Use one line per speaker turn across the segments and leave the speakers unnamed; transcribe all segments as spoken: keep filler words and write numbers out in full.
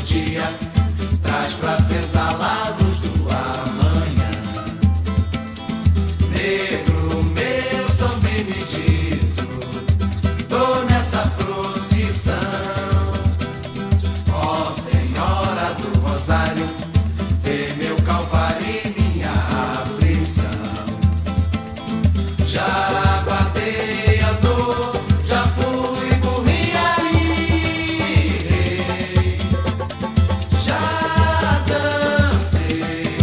dia, traz pra acesa a luz do amanhã. Negro, meu São Benedito, tô nessa procissão. Ó Senhora do Rosário, vê meu calvário e minha aflição. Já guardei a dor, já fui burrinha e rei, já dancei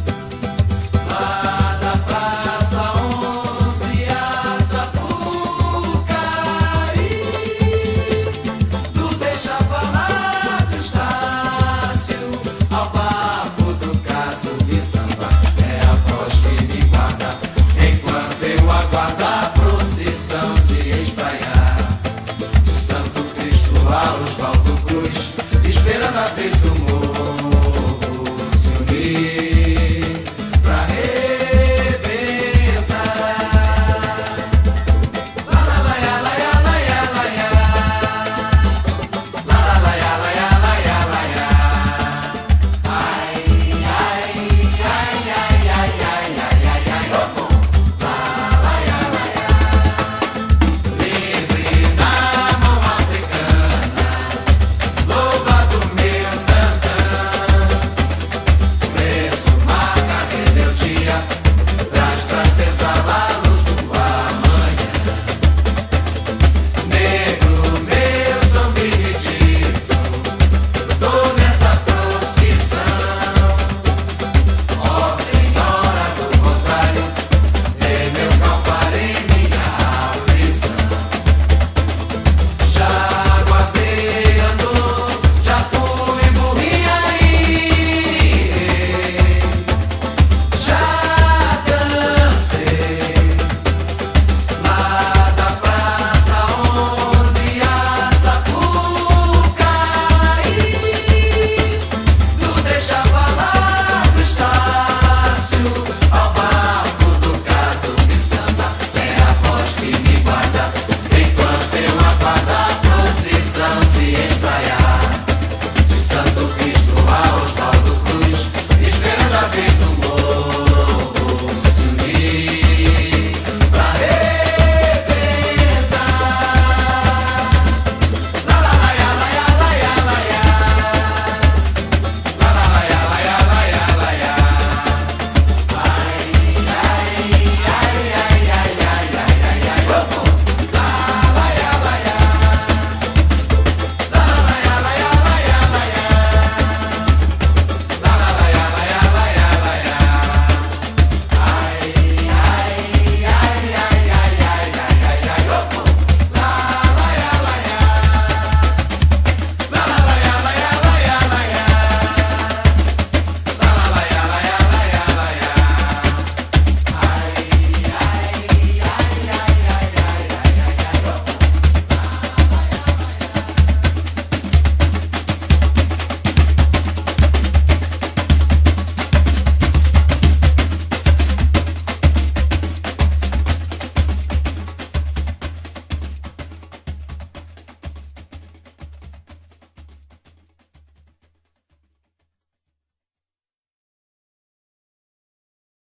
lá da Praça Onze a Sapucaí, do deixa falar do Estácio ao bafo do gato e samba. É a voz que me guarda enquanto eu aguardo a procissão se espraiar. De Santo Cristo a Oswaldo Cruz, esperando a vez do morro.